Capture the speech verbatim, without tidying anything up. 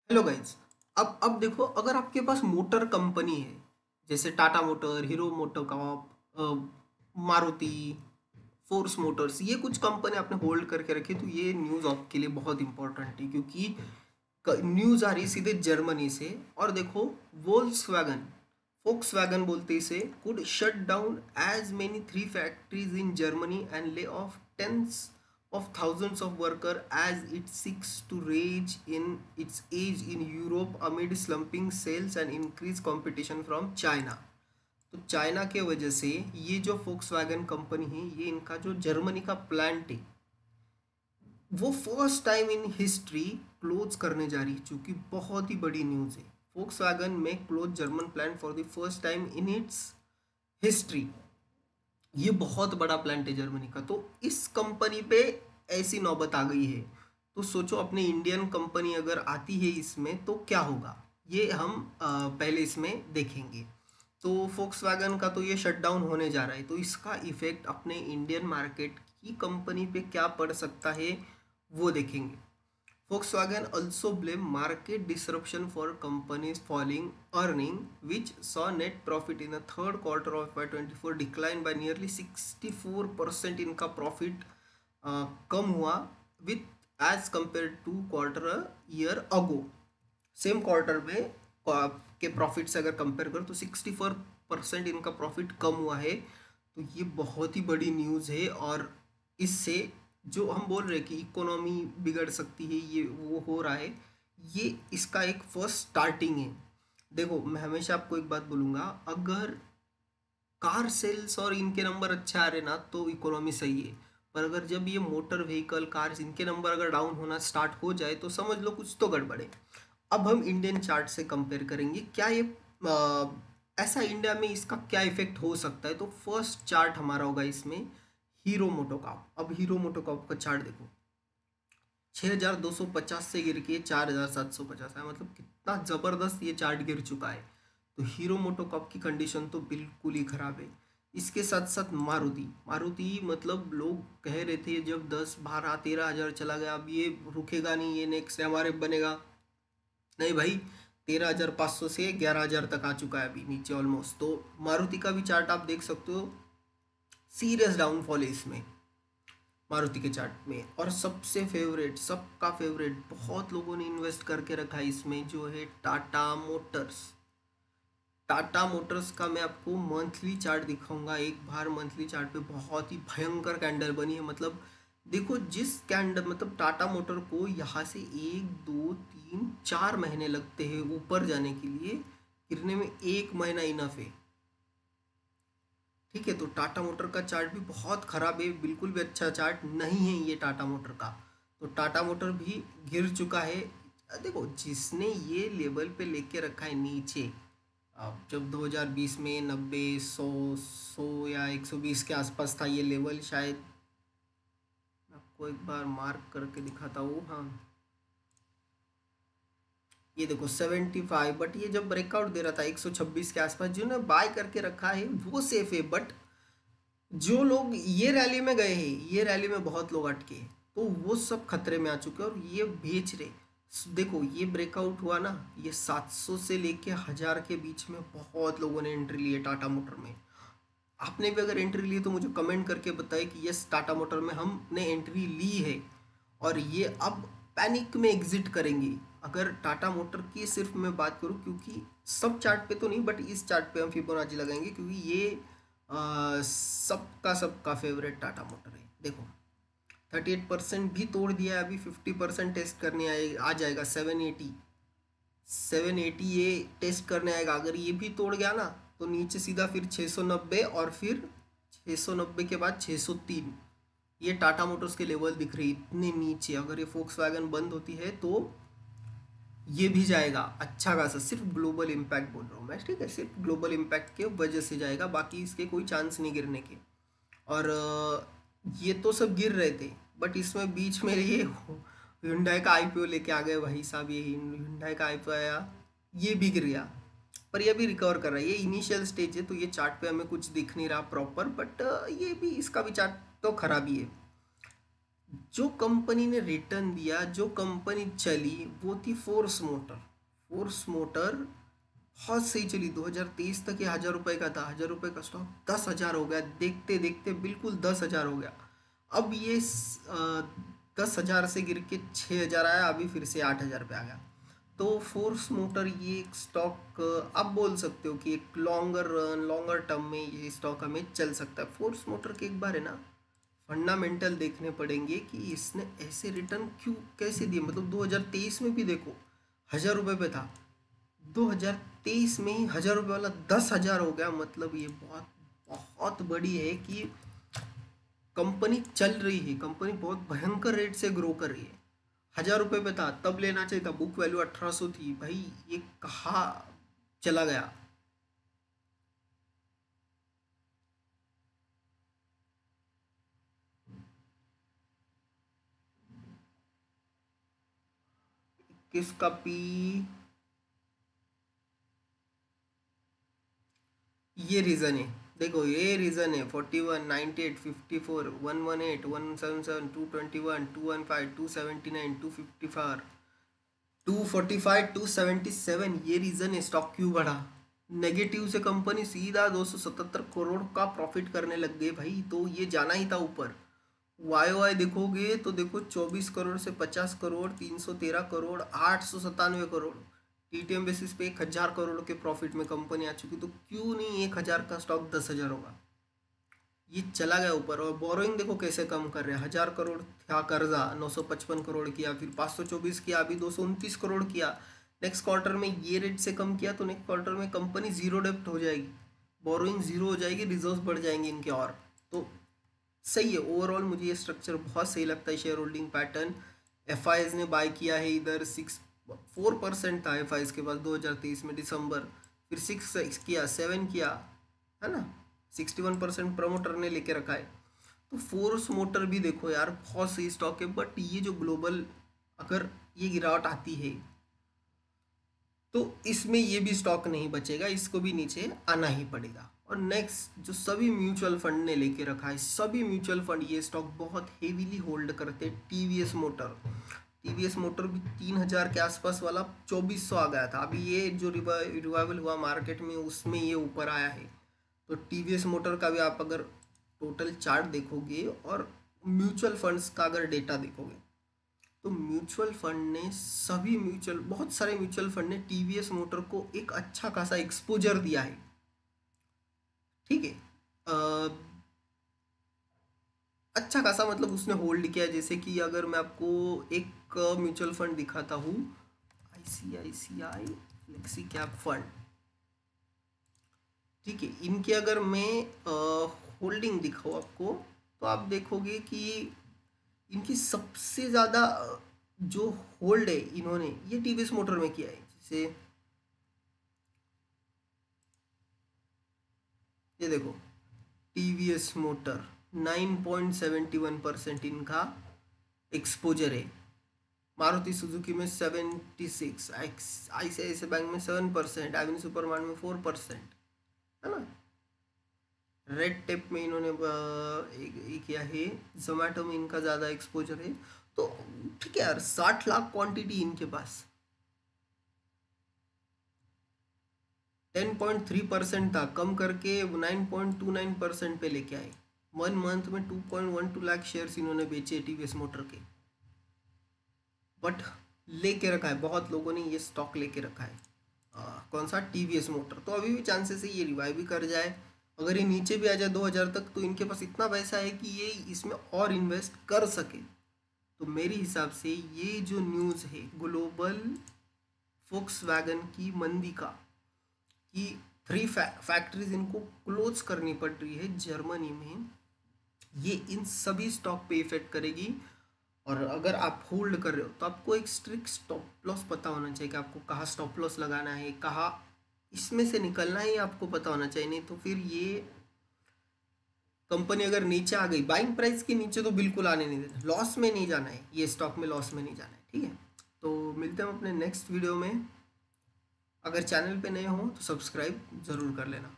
Hello guys. अब अब देखो, अगर आपके पास मोटर कंपनी है जैसे टाटा मोटर, हीरो मोटोकॉर्प, मारुति, फोर्स मोटर्स, ये कुछ कंपनी आपने होल्ड करके रखी, तो ये न्यूज़ आपके लिए बहुत इंपॉर्टेंट है क्योंकि न्यूज़ आ रही सीधे जर्मनी से। और देखो, वोल्क्सवैगन, फोक्सवैगन बोलते इसे, could shut down as many three factories in Germany and lay off tens of thousands of workers as it seeks to raise in its age in Europe amid slumping sales and increased competition from China। तो China के वजह से ये जो Volkswagen company है, ये इनका जो जर्मनी का प्लांट है, वो first time in history close करने जा रही है, जो कि बहुत ही बड़ी न्यूज़ है। फोक्सवैगन में close German plant for the first time in its history. ये बहुत बड़ा प्लांट है जर्मनी का, तो इस कंपनी पे ऐसी नौबत आ गई है। तो सोचो, अपने इंडियन कंपनी अगर आती है इसमें तो क्या होगा, ये हम अ, पहले इसमें देखेंगे। तो फोक्सवैगन का तो ये शट डाउन होने जा रहा है, तो इसका इफेक्ट अपने इंडियन मार्केट की कंपनी पे क्या पड़ सकता है वो देखेंगे। Volkswagen also blamed market disruption for companies falling earning, which saw net profit in the third quarter of F Y twenty-four decline by nearly sixty-four percent। इनका प्रॉफिट कम हुआ with as compare to quarter year ago. Same quarter में uh, के profit से अगर compare करो तो sixty four percent इनका प्रॉफिट कम हुआ है। तो ये बहुत ही बड़ी न्यूज़ है, और इससे जो हम बोल रहे हैं कि इकोनॉमी बिगड़ सकती है, ये वो हो रहा है। ये इसका एक फर्स्ट स्टार्टिंग है। देखो, मैं हमेशा आपको एक बात बोलूँगा, अगर कार सेल्स और इनके नंबर अच्छे आ रहे ना तो इकोनॉमी सही है। पर अगर जब ये मोटर व्हीकल कार्स इनके नंबर अगर डाउन होना स्टार्ट हो जाए तो समझ लो कुछ तो गड़बड़ है। अब हम इंडियन चार्ट से कंपेयर करेंगे, क्या ये अ, ऐसा इंडिया में इसका क्या इफेक्ट हो सकता है। तो फर्स्ट चार्ट हमारा होगा इसमें हीरो मोटोकॉर्प। अब हीरो मोटोकॉर्प का चार्ट देखो, छः हज़ार दो सौ पचास से गिर के चार हज़ार सात सौ पचास है, मतलब कितना ज़बरदस्त ये चार्ट गिर चुका है। तो हीरो मोटोकॉर्प की कंडीशन तो बिल्कुल ही ख़राब है। इसके साथ साथ मारुति मारुति मतलब लोग कह रहे थे जब दस बारह तेरह हज़ार चला गया, अब ये रुकेगा नहीं, ये नेक्स्ट एम आर एफ बनेगा। नहीं भाई, तेरह हज़ार पाँच सौ से ग्यारह हज़ार तक आ चुका है अभी नीचे ऑलमोस्ट। तो मारुति का भी चार्ट आप देख सकते हो, सीरियस डाउनफॉल है इसमें मारुति के चार्ट में। और सबसे फेवरेट, सबका फेवरेट, बहुत लोगों ने इन्वेस्ट करके रखा है इसमें, जो है टाटा मोटर्स। टाटा मोटर्स का मैं आपको मंथली चार्ट दिखाऊंगा एक बार। मंथली चार्ट पे बहुत ही भयंकर कैंडल बनी है। मतलब देखो, जिस कैंडल मतलब टाटा मोटर को यहाँ से एक दो तीन चार महीने लगते हैं ऊपर जाने के लिए, गिरने में एक महीना इनफ है। ठीक है, तो टाटा मोटर का चार्ट भी बहुत ख़राब है, बिल्कुल भी अच्छा चार्ट नहीं है ये टाटा मोटर का। तो टाटा मोटर भी गिर चुका है। देखो, जिसने ये लेवल पे लेके रखा है नीचे, अब जब दो हज़ार बीस में नब्बे सौ सौ या एक सौ बीस के आसपास था ये लेवल शायद। मैं आपको एक बार मार्क करके दिखाता हूँ। हाँ, ये देखो सेवेंटी फाइव, बट ये जब ब्रेकआउट दे रहा था एक सौ छब्बीस के आसपास, जिन्होंने बाय करके रखा है वो सेफ है। बट जो लोग ये रैली में गए हैं, ये रैली में बहुत लोग अटके हैं, तो वो सब खतरे में आ चुके हैं और ये बेच रहे। देखो, ये ब्रेकआउट हुआ ना, ये सात सौ से लेके हज़ार के बीच में बहुत लोगों ने एंट्री ली है टाटा मोटर में। आपने भी अगर एंट्री ली है तो मुझे कमेंट करके बताइए कि यस, टाटा मोटर में हमने एंट्री ली है और ये अब पैनिक में एग्जिट करेंगे। अगर टाटा मोटर की सिर्फ मैं बात करूं, क्योंकि सब चार्ट पे तो नहीं बट इस चार्ट पे हम फिबोनाची लगाएंगे, क्योंकि ये आ, सबका सबका फेवरेट टाटा मोटर है। देखो, थर्टी एट परसेंट भी तोड़ दिया है, अभी फिफ्टी परसेंट टेस्ट करने आए आ जाएगा। सेवन एटी, सेवन एटी ये टेस्ट करने आएगा। अगर ये भी तोड़ गया ना तो नीचे सीधा फिर छः सौ नब्बे, और फिर छः सौ नब्बे के बाद छः सौ तीन। ये टाटा मोटर्स के लेवल दिख रही इतने नीचे। अगर ये फोक्सवैगन बंद होती है तो ये भी जाएगा अच्छा खासा। सिर्फ ग्लोबल इम्पैक्ट बोल रहा हूँ मैं, ठीक है, सिर्फ ग्लोबल इम्पैक्ट के वजह से जाएगा, बाकी इसके कोई चांस नहीं गिरने के। और अ, ये तो सब गिर रहे थे, बट इसमें बीच में ये hyundai का आईपीओ लेके आ गए भाई साहब। ये hyundai का आईपीओ आया, ये भी गिर गया। पर ये भी रिकवर कर रहा है, ये इनिशियल स्टेज है, तो ये चार्ट पे हमें कुछ दिख नहीं रहा प्रॉपर, बट ये भी, इसका भी चार्ट तो खराब ही है। जो कंपनी ने रिटर्न दिया, जो कंपनी चली, वो थी फोर्स मोटर। फोर्स मोटर बहुत सही चली, दो हज़ार तेईस तक ये हजार रुपए का था, हजार रुपए का स्टॉक दस हजार हो गया, देखते देखते बिल्कुल दस हजार हो गया। अब ये दस हजार से गिर के छः हजार आया, अभी फिर से आठ हजार पे आ गया। तो फोर्स मोटर ये एक स्टॉक आप बोल सकते हो कि एक लॉन्गर रन लॉन्गर टर्म में ये स्टॉक हमें चल सकता है। फोर्स मोटर के एक बार है ना फंडामेंटल देखने पड़ेंगे कि इसने ऐसे रिटर्न क्यों कैसे दिए। मतलब दो हज़ार तेईस में भी देखो हजार रुपए पे था, दो हज़ार तेईस में ही हजार रुपए वाला दस हजार हो गया। मतलब ये बहुत बहुत बड़ी है कि कंपनी चल रही है, कंपनी बहुत भयंकर रेट से ग्रो कर रही है। हजार रुपए पे था तब लेना चाहिए था, बुक वैल्यू अठारह सौ थी, भाई ये कहाँ चला गया। किसका पी, ये रीजन है, देखो ये रीजन है, forty one ninety eight fifty four one one eight one seven seven two twenty one two one five two seventy nine two fifty four two forty five two seventy seven, ये reason है stock क्यों बढ़ा। Negative से company सीधा दो सौ सतहत्तर करोड़ का प्रॉफिट करने लग गई भाई, तो ये जाना ही था ऊपर। वाई वाई देखोगे तो देखो चौबीस करोड़ से पचास करोड़, तीन सौ तेरह करोड़, आठ सौ सत्तानवे करोड़, टीटीएम बेसिस पे एक हजार करोड़ के प्रॉफिट में कंपनी आ चुकी, तो क्यों नहीं एक हजार का स्टॉक दस हजार होगा। ये चला गया ऊपर। और बोरोइंग देखो कैसे कम कर रहे हैं, हजार करोड़ था कर्जा, नौ सौ पचपन करोड़ किया, फिर पाँच सौ चौबीस किया, अभी दो सौ उनतीस करोड़ किया। नेक्स्ट क्वार्टर में ये रेट से कम किया तो नेक्स्ट क्वार्टर में कंपनी जीरो डेप्ट हो जाएगी, बोरोइंग जीरो हो जाएगी, रिजर्व बढ़ जाएंगे इनके। और तो सही है ओवरऑल, मुझे ये स्ट्रक्चर बहुत सही लगता है। Share holding pattern, F I S ने बाय किया है इधर, सिक्स फोर परसेंट था एफ आई एस के पास दो हज़ार तेईस में दिसंबर, फिर सिक्स किया, सेवन किया, है ना, सिक्सटी वन परसेंट प्रमोटर ने लेके रखा है। तो फोर्स मोटर भी देखो यार बहुत सही स्टॉक है, बट ये जो ग्लोबल अगर ये गिरावट आती है तो इसमें ये भी स्टॉक नहीं बचेगा, इसको भी नीचे आना ही पड़ेगा। और नेक्स्ट जो सभी म्यूचुअल फंड ने लेके रखा है, सभी म्यूचुअल फंड ये स्टॉक बहुत हेवीली होल्ड करते हैं। टीवीएस मोटर, टीवीएस मोटर भी तीन हजार के आसपास वाला चौबीस सौ आ गया था, अभी ये जो रिवाइवल हुआ मार्केट में उसमें ये ऊपर आया है। तो टीवीएस मोटर का भी आप अगर टोटल चार्ट देखोगे और म्यूचुअल फंड्स का अगर डेटा देखोगे तो म्यूचुअल फंड ने सभी म्यूचुअल बहुत सारे म्यूचुअल फंड ने टीवीएस मोटर को एक अच्छा खासा एक्सपोजर दिया है। ठीक है, अ, अच्छा खासा मतलब उसने होल्ड किया है। जैसे कि अगर मैं आपको एक म्यूचुअल फंड दिखाता हूँ, आईसीआईसीआई फ्लेक्सी कैप फंड, ठीक है, इनके अगर मैं होल्डिंग दिखाऊँ आपको तो आप देखोगे कि इनकी सबसे ज़्यादा जो होल्ड है इन्होंने ये टीवीएस मोटर में किया है। जैसे ये देखो TVS motor nine point seventy one percent इनका एक्सपोजर है, मारुति सुजुकी में सेवेंटी सिक्स, आईसीआईसीआई बैंक में सेवन परसेंट, एवेन्यू सुपरमार्ट में फोर परसेंट, है ना। रेड टेप में इन्होंने एक, एक किया है, जोमेटो में इनका ज़्यादा एक्सपोजर है। तो ठीक है यार, साठ लाख क्वांटिटी इनके पास, टेन पॉइंट थ्री परसेंट था, कम करके nine point two nine percent पे लेके आए। वन मंथ में two point one two lakh shares इन्होंने बेचे टीवीएस मोटर के। बट लेके रखा है, बहुत लोगों ने ये स्टॉक लेके रखा है। आ, कौन सा, टीवीएस मोटर। तो अभी भी चांसेस है ये रिवाइव भी कर जाए, अगर ये नीचे भी आ जाए दो हज़ार तक तो इनके पास इतना पैसा है कि ये इसमें और इन्वेस्ट कर सके। तो मेरे हिसाब से ये जो न्यूज़ है ग्लोबल फोक्सवैगन की मंदी का, कि थ्री फैक्ट्रीज इनको क्लोज करनी पड़ रही है जर्मनी में, ये इन सभी स्टॉक पे इफेक्ट करेगी। और अगर आप होल्ड कर रहे हो तो आपको एक स्ट्रिक्ट स्टॉप लॉस पता होना चाहिए कि आपको कहाँ स्टॉप लॉस लगाना है, कहाँ इसमें से निकलना है, आपको पता होना चाहिए। नहीं तो फिर ये कंपनी अगर नीचे आ गई, बाइंग प्राइस के नीचे तो बिल्कुल आने नहीं देना, लॉस में नहीं जाना है, ये स्टॉक में लॉस में नहीं जाना है। ठीक है, तो मिलते हैं अपने नेक्स्ट वीडियो में। अगर चैनल पे नए हो तो सब्सक्राइब ज़रूर कर लेना।